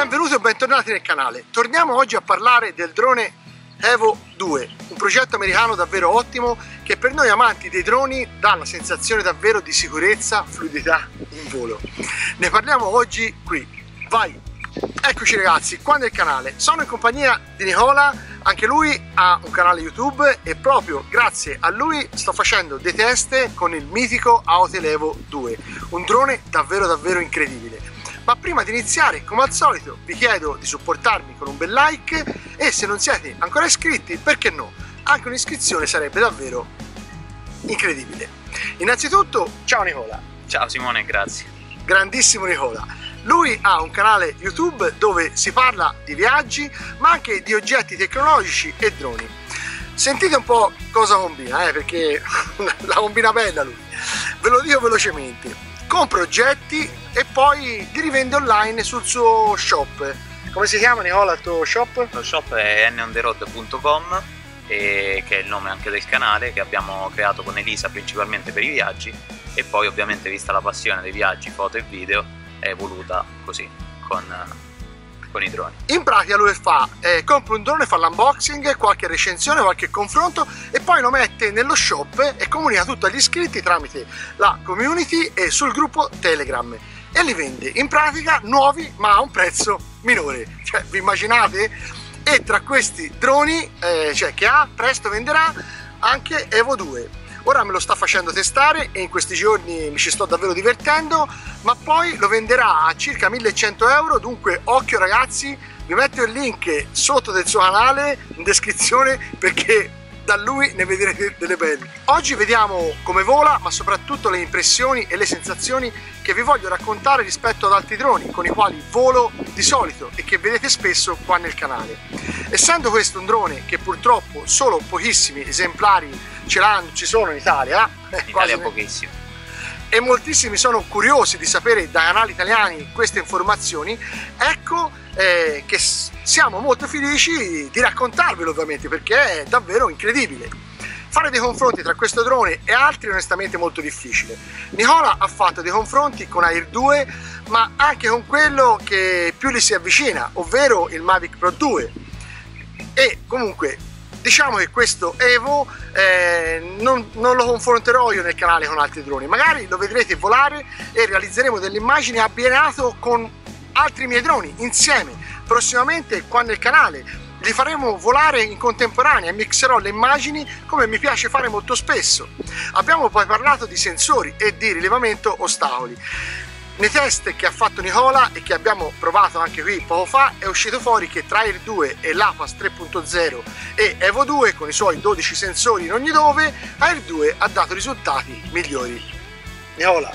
Benvenuti o bentornati nel canale. Torniamo oggi a parlare del drone Evo 2, un progetto americano davvero ottimo che per noi amanti dei droni dà una sensazione davvero di sicurezza, fluidità in volo. Ne parliamo oggi qui. Vai! Eccoci ragazzi, qua nel canale. Sono in compagnia di Nicola, anche lui ha un canale YouTube e proprio grazie a lui sto facendo dei test con il mitico Autel Evo 2, un drone davvero incredibile. Ma prima di iniziare, come al solito, vi chiedo di supportarmi con un bel like e se non siete ancora iscritti, perché no? Anche un'iscrizione sarebbe davvero incredibile. Innanzitutto, ciao Nicola. Ciao Simone, grazie. Grandissimo Nicola. Lui ha un canale YouTube dove si parla di viaggi, ma anche di oggetti tecnologici e droni. Sentite un po' cosa combina, perché la combina bella lui. Ve lo dico velocemente. Compra oggetti e poi li rivende online sul suo shop. Come si chiama Nicola il tuo shop? Lo shop è nontheroad.com, che è il nome anche del canale che abbiamo creato con Elisa principalmente per i viaggi, e poi ovviamente vista la passione dei viaggi, foto e video è evoluta così con i droni. In pratica lui fa, compra un drone, fa l'unboxing, qualche recensione, qualche confronto e poi lo mette nello shop e comunica tutto agli iscritti tramite la community e sul gruppo Telegram e li vende in pratica nuovi ma a un prezzo minore. Cioè, vi immaginate? E tra questi droni che ha, presto venderà anche Evo 2. Ora me lo sta facendo testare e in questi giorni mi ci sto davvero divertendo, ma poi lo venderà a circa 1100 euro, dunque occhio ragazzi, vi metto il link sotto del suo canale in descrizione perché da lui ne vedrete delle belle. Oggi vediamo come vola, ma soprattutto le impressioni e le sensazioni che vi voglio raccontare rispetto ad altri droni con i quali volo di solito e che vedete spesso qua nel canale. Essendo questo un drone che purtroppo solo pochissimi esemplari ci sono in Italia, in Italia pochissimi, e moltissimi sono curiosi di sapere da canali italiani queste informazioni, ecco che siamo molto felici di raccontarvelo ovviamente perché è davvero incredibile. Fare dei confronti tra questo drone e altri è onestamente molto difficile. Nicola ha fatto dei confronti con Air 2 ma anche con quello che più gli si avvicina, ovvero il Mavic Pro 2, e comunque diciamo che questo Evo non lo confronterò io nel canale con altri droni, magari lo vedrete volare e realizzeremo delle immagini abbinato con altri miei droni insieme. Prossimamente qua nel canale li faremo volare in contemporanea e mixerò le immagini come mi piace fare molto spesso. Abbiamo poi parlato di sensori e di rilevamento ostacoli. Nei test che ha fatto Nicola e che abbiamo provato anche qui poco fa è uscito fuori che tra Air 2 e l'Apas 3.0 e Evo 2 con i suoi 12 sensori in ogni dove, Air 2 ha dato risultati migliori. Nicola,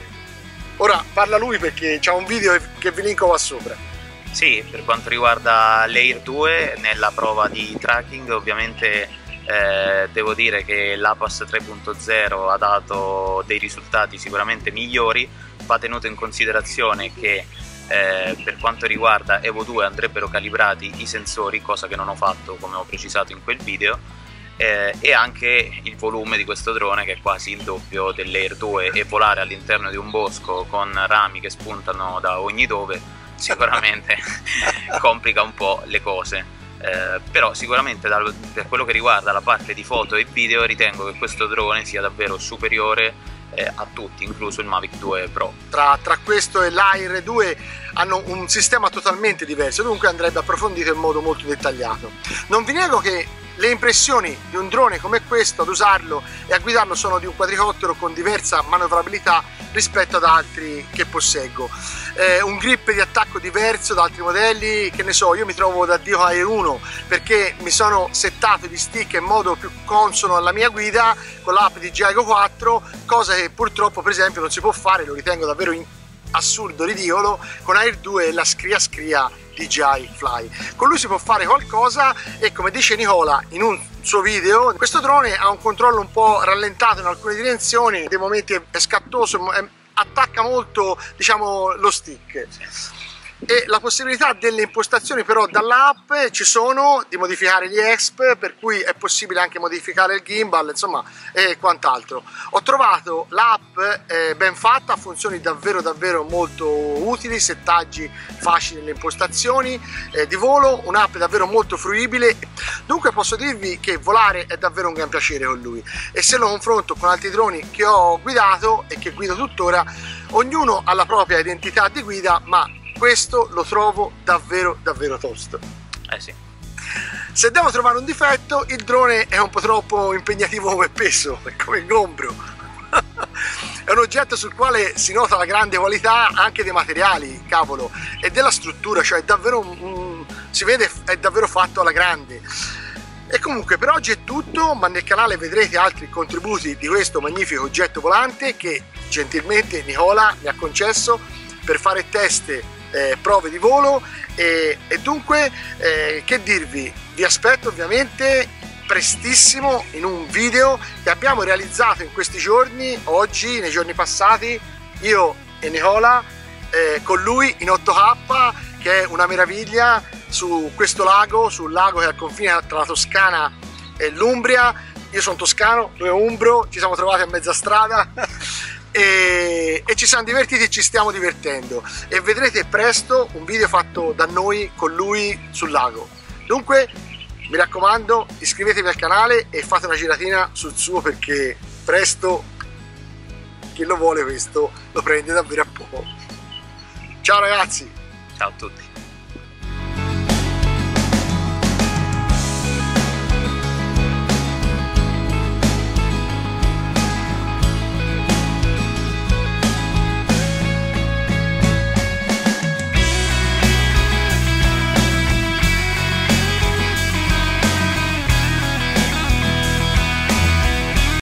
ora parla lui perché c'è un video che vi linko qua sopra. Sì, per quanto riguarda l'Air 2 nella prova di tracking ovviamente devo dire che l'Apas 3.0 ha dato dei risultati sicuramente migliori. Va tenuto in considerazione che per quanto riguarda Evo 2 andrebbero calibrati i sensori, cosa che non ho fatto come ho precisato in quel video, e anche il volume di questo drone che è quasi il doppio dell'Air 2, e volare all'interno di un bosco con rami che spuntano da ogni dove sicuramente complica un po' le cose. Però sicuramente per quello che riguarda la parte di foto e video ritengo che questo drone sia davvero superiore a tutti, incluso il Mavic 2 Pro. Tra questo e l'Air 2 hanno un sistema totalmente diverso, dunque andrebbe approfondito in modo molto dettagliato. Non vi nego che le impressioni di un drone come questo ad usarlo e a guidarlo sono di un quadricottero con diversa manovrabilità rispetto ad altri che posseggo. Un grip di attacco diverso da altri modelli, che ne so, io mi trovo da Dio Air 1 perché mi sono settato gli stick in modo più consono alla mia guida con l'app di DJI Go 4, cosa che purtroppo per esempio non si può fare, lo ritengo davvero assurdo, ridicolo, con Air 2 e la scria DJI Fly. Con lui si può fare qualcosa e come dice Nicola in un suo video, questo drone ha un controllo un po' rallentato in alcune direzioni, dei momenti è scattoso, attacca molto diciamo lo stick. e la possibilità delle impostazioni però dall'app ci sono, di modificare gli exp, per cui è possibile anche modificare il gimbal, insomma, e quant'altro. Ho trovato l'app ben fatta, funzioni davvero molto utili, settaggi facili nelle impostazioni di volo, un'app davvero molto fruibile. Dunque posso dirvi che volare è davvero un gran piacere con lui, e se lo confronto con altri droni che ho guidato e che guido tuttora, ognuno ha la propria identità di guida, ma questo lo trovo davvero tosto. Sì. Se devo trovare un difetto, il drone è un po' troppo impegnativo come peso, come ingombro. È un oggetto sul quale si nota la grande qualità anche dei materiali, cavolo, e della struttura, cioè è davvero si vede, è davvero fatto alla grande. E comunque per oggi è tutto, ma nel canale vedrete altri contributi di questo magnifico oggetto volante che gentilmente Nicola mi ha concesso per fare test, prove di volo, e dunque che dirvi, vi aspetto ovviamente prestissimo in un video che abbiamo realizzato in questi giorni, oggi, nei giorni passati, io e Nicola, con lui in 8K, che è una meraviglia, su questo lago, sul lago che è al confine tra la Toscana e l'Umbria. Io sono toscano, lui è umbro, ci siamo trovati a mezza strada e ci siamo divertiti e ci stiamo divertendo, e vedrete presto un video fatto da noi con lui sul lago. Dunque mi raccomando, iscrivetevi al canale e fate una giratina sul suo, perché presto chi lo vuole questo lo prende davvero a poco. Ciao ragazzi! Ciao a tutti!